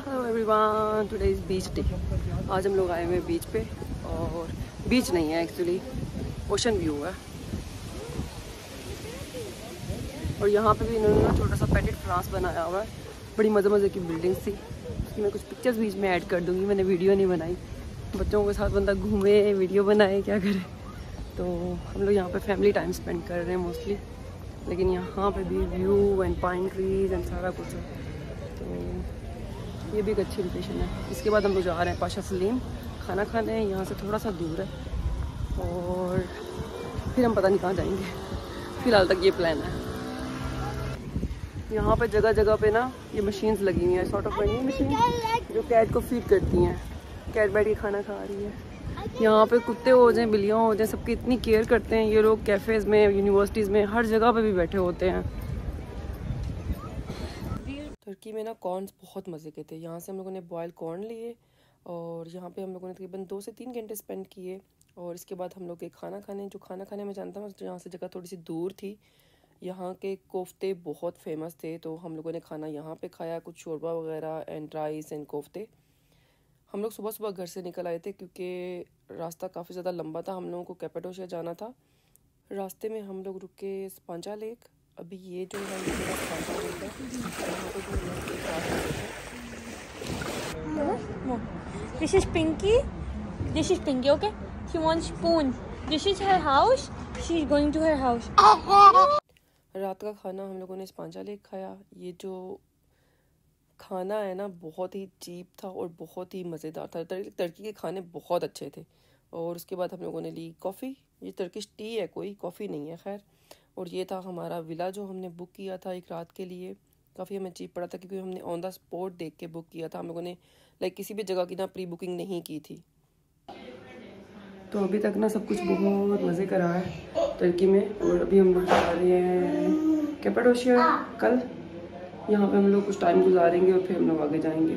Hello everyone, today is beach day. आज हम लोग आए हुए हैं बीच पे, और बीच नहीं है एक्चुअली, ओशन व्यू है। और यहाँ पे भी इन्होंने ना छोटा सा पेटेड फ्रांस बनाया हुआ है। बड़ी मज़े मज़े की बिल्डिंग्स थी, उसकी मैं कुछ पिक्चर्स बीच में ऐड कर दूँगी। मैंने वीडियो नहीं बनाई, बच्चों के साथ बंदा घूमे वीडियो बनाए क्या करे। तो हम लोग यहाँ पे फैमिली टाइम स्पेंड कर रहे हैं मोस्टली, लेकिन यहाँ पे भी view and pine trees and सारा कुछ है। तो ये भी एक अच्छी लोकेशन है। इसके बाद हम लोग जा रहे हैं पाशा सलीम खाना खाने, यहाँ से थोड़ा सा दूर है, और फिर हम पता नहीं कहाँ जाएंगे। फ़िलहाल तक ये प्लान है। यहाँ पे जगह जगह पे ना ये मशीन्स लगी हुई हैं, सॉर्ट ऑफ वेंडिंग मशीन जो कैट को फीड करती हैं। कैट बैठ के खाना खा रही है। यहाँ पे कुत्ते हो जाएं, बिल्लियाँ हो जाएं, सबकी इतनी केयर करते हैं ये लोग। कैफ़ेज़ में, यूनिवर्सिटीज़ में, हर जगह पे भी बैठे होते हैं। तुर्की में ना कॉर्न्स बहुत मज़े के थे। यहाँ से हम लोगों ने बॉयल कॉर्न लिए, और यहाँ पे हम लोगों ने तकरीबन 2 से 3 घंटे स्पेंड किए। और इसके बाद हम लोग खाना खाने में जानता हूँ, यहाँ से जगह थोड़ी सी दूर थी। यहाँ के कोफ्ते बहुत फेमस थे, तो हम लोगों ने खाना यहाँ पे खाया, कुछ शोरबा वगैरह एंड राइस एंड कोफ्ते। हम लोग सुबह सुबह घर से निकल आए थे क्योंकि रास्ता काफ़ी ज़्यादा लंबा था। हम लोगों को कैपाडोशिया जाना था। रास्ते में हम लोग रुके स्पांजा लेक। अभी ये जो है ये स्पांजा लेक है। This is Pinky. This is Pinky, okay? She wants spoon. This is her house. She's going to her house. रात का खाना हम लोगों ने स्पांजा लेक खाया। ये जो खाना है ना बहुत ही चीप था और बहुत ही मज़ेदार था। टर्की के खाने बहुत अच्छे थे। और उसके बाद हम लोगों ने ली कॉफ़ी। ये टर्किश टी है, कोई कॉफ़ी नहीं है खैर। और ये था हमारा विला जो हमने बुक किया था एक रात के लिए। काफ़ी हमें चीप पड़ा था क्योंकि हमने ऑन द स्पॉट देख के बुक किया था। हम लोगों ने किसी भी जगह की ना प्री बुकिंग नहीं की थी। तो अभी तक ना सब कुछ बहुत मज़े का रहा है टर्की में। और अभी हम लोग जा रहे हैं कैपाडोशिया कल। यहाँ पे हम लोग कुछ टाइम गुजारेंगे और फिर हम लोग आगे जाएंगे।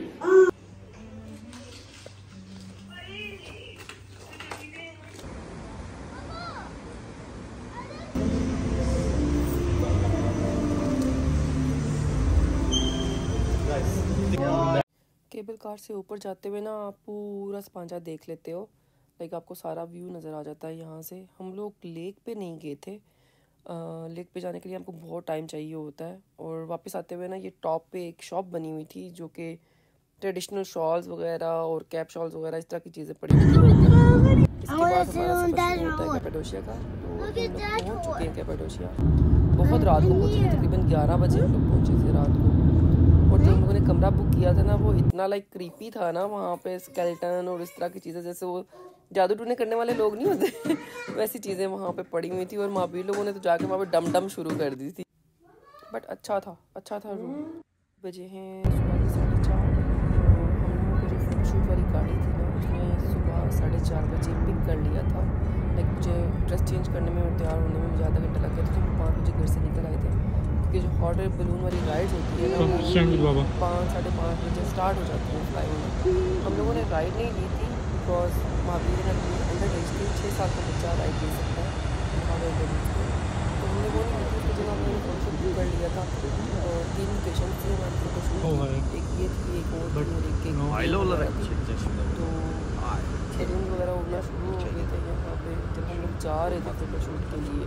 केबल कार से ऊपर जाते हुए ना आप पूरा स्पांजा देख लेते हो। आपको सारा व्यू नज़र आ जाता है यहाँ से। हम लोग लेक पे नहीं गए थे। लेक पे जाने के लिए हमको बहुत टाइम चाहिए होता है। और वापस आते हुए ना ये टॉप पे एक शॉप बनी हुई थी जो कि ट्रेडिशनल शॉल्स वगैरह और कैप शॉल्स वगैरह इस तरह की चीज़ें पड़ी हुई थी। इसके बाद हमारा सफ़र शुरू होता है कैपाडोशिया का। तो हम लोग पहुँच चुके हैं कैपाडोशिया। बहुत रात को पहुँचे थे, तकरीबन 11 बजे हम लोग पहुँचे थे रात को। और जो हम लोगों ने कमरा बुक किया था ना वो इतना क्रीपी था ना, वहाँ पे स्केलेटन और इस तरह की चीज़ें, जैसे वो जादू टूने करने वाले लोग नहीं होते वैसी चीज़ें वहाँ पे पड़ी हुई थी। और मावी लोगों ने तो जाके वहाँ पे डम डम शुरू कर दी थी। बट अच्छा था रूम। बजे हैं सुबह के 4:30। हम लोगों को जो फोटोशूट वाली गाड़ी थी ना उसने सुबह 4:30 बजे पिक कर लिया था। मुझे ड्रेस चेंज करने में और तैयार होने में मुझे आधा घंटा लग गया था। तो हम 5 बजे घर से निकल आए थे क्योंकि जो हॉट एयर बलून वाली राइड्स होती है ना वो 5 साढ़े 5 बजे स्टार्ट हो जाती है फ्लाई होना। हम लोगों ने राइड नहीं ली थी बिकॉज महावीर ने अंडर एज के 6 साल का बच्चा राइड ले सकता है हॉट एयर बलून को। तो हमने वो नहीं ली थी। उसकी जगह हमने फोटोशूट भी कर लिया था। और 3 लोकेशन थी हमारी फोटोशूट। एक ये थी, एक और थी, और एक तो बैलून वगैरह उड़ना शुरू हो गए थे यहाँ पे जब हम लोग जा रहे थे फोटोशूट के लिए।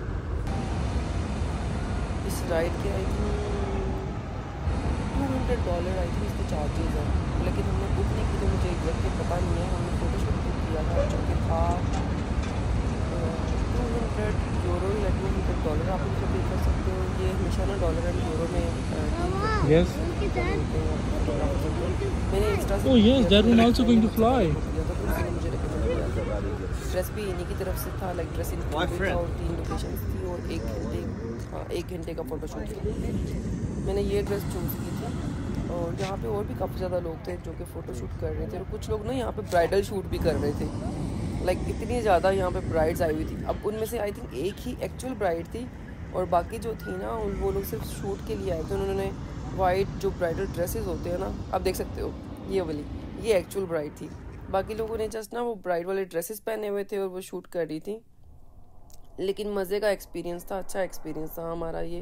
इस राइड के आई थिंक $200 आई थिंक इसके चार्जेस हैं, लेकिन हमने बुक नहीं की तो मुझे एग्जैक्टली पता नहीं है। हमने फ़ोटोशूट बुक किया था जो कि था €200 या $200। आप इनको पे कर सकते हो। ये हमेशा ना डॉलर एंड यूरो में मैंने एक्स्ट्रा ड्रेस भी इन्हीं की तरफ से था। ड्रेस इन और 3 लोकेशन थी और 1 घंटे का फ़ोटोशूट था। मैंने ये ड्रेस चूज़ की थी। और यहाँ पे और भी काफ़ी ज़्यादा लोग थे जो कि फ़ोटोशूट कर रहे थे। और कुछ लोग ना यहाँ पे ब्राइडल शूट भी कर रहे थे। इतनी ज़्यादा यहाँ पे ब्राइड्स आई हुई थी। अब उनमें से आई थिंक एक ही एक्चुअल ब्राइड थी और बाकी जो थी ना वो लोग सिर्फ शूट के लिए आए थे। उन्होंने वाइट जो ब्राइडल ड्रेसेस होते हैं ना, आप देख सकते हो ये वाली, ये एक्चुअल ब्राइड थी। बाकी लोगों ने जस्ट ना वो ब्राइड वाले ड्रेसेस पहने हुए थे और वो शूट कर रही थी। लेकिन मज़े का एक्सपीरियंस था, अच्छा एक्सपीरियंस था हमारा ये।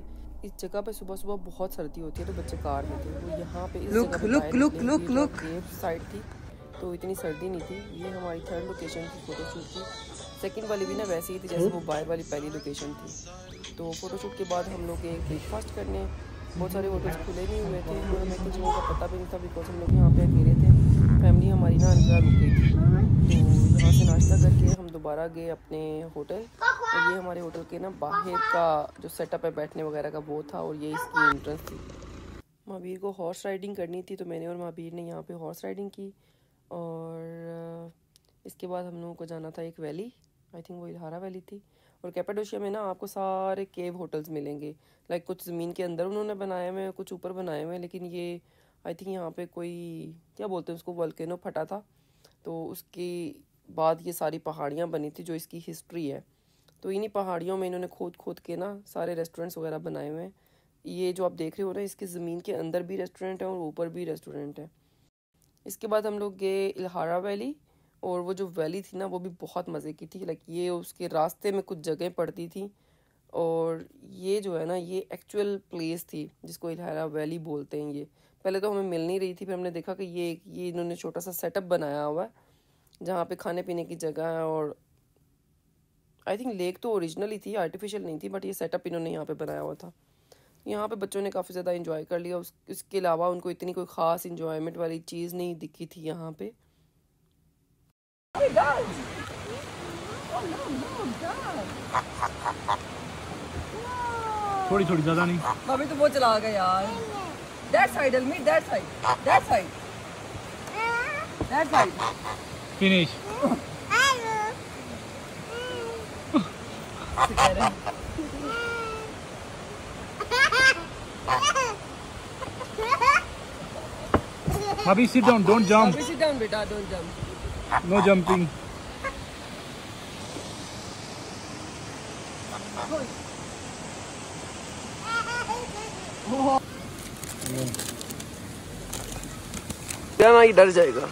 इस जगह पे सुबह सुबह बहुत सर्दी होती है, तो बच्चे कार में थे। वो यहाँ पे इस look look look look look side थी, तो इतनी सर्दी नहीं थी। ये हमारी थर्ड लोकेशन थी फोटोशूट की। सेकंड वाली भी ना वैसी ही थी जैसे वो बाय वाली पहली लोकेशन थी। तो फोटोशूट के बाद हम लोग एक ब्रेकफास्ट करने, बहुत सारे होटल्स खुले नहीं हुए थे, हमें कुछ लोगों का पता भी नहीं था बिकॉज हम लोग यहाँ पे अकेले थे। फैमिली हमारी ना अंदर रुक गई थी, तो यहाँ से नाश्ता करके हम दोबारा गए अपने होटल। और ये हमारे होटल के ना बाहर का जो सेटअप है बैठने वगैरह का वो था, और ये इसकी एंट्रेंस थी। महावीर को हॉर्स राइडिंग करनी थी, तो मैंने और महावीर ने यहाँ पे हॉर्स राइडिंग की। और इसके बाद हम लोगों को जाना था एक वैली, आई थिंक वो इल्हारा वैली थी। और कैपाडोशिया में ना आपको सारे केव होटल्स मिलेंगे, लाइक कुछ ज़मीन के अंदर उन्होंने बनाए हुए हैं, कुछ ऊपर बनाए हुए हैं, लेकिन ये आई थिंक यहाँ पे कोई क्या बोलते हैं उसको, वोल्केनो फटा था, तो उसके बाद ये सारी पहाड़ियाँ बनी थी जो इसकी हिस्ट्री है। तो इन्हीं पहाड़ियों में इन्होंने खोद खोद के ना सारे रेस्टोरेंट्स वगैरह बनाए हुए हैं। ये जो आप देख रहे हो ना, इसकी ज़मीन के अंदर भी रेस्टोरेंट है और ऊपर भी रेस्टोरेंट है। इसके बाद हम लोग गए इल्हारा वैली, और वो जो वैली थी ना वो भी बहुत मज़े की थी। लाइक ये उसके रास्ते में कुछ जगह पड़ती थी, और ये जो है ना ये एक्चुअल प्लेस थी जिसको इल्हारा वैली बोलते हैं। ये पहले तो हमें मिल नहीं रही थी, फिर हमने देखा कि ये इन्होंने छोटा सा सेटअप बनाया हुआ है जहाँ पे खाने पीने की जगह है। और आई थिंक लेक तो ओरिजिनली थी, आर्टिफिशियल नहीं थी, बट ये सेटअप इन्होंने यहाँ पे बनाया हुआ था। यहाँ पे बच्चों ने काफ़ी ज़्यादा इंजॉय कर लिया। इसके अलावा उनको इतनी कोई ख़ास इंजॉयमेंट वाली चीज़ नहीं दिखी थी यहाँ पे। थोड़ी थोड़ी ज़्यादा नहीं। अभी तो बहुत चला गया यार। That side, I'll meet that side. That side. That side. Finish. Abhi, sit down, don't jump. Sit down, beta, don't jump. No jumping. क्या ना, ये डर जाएगा।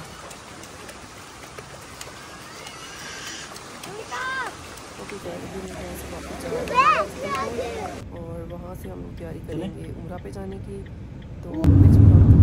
और वहाँ से हम तैयारी करेंगे उम्रा पे जाने की। तो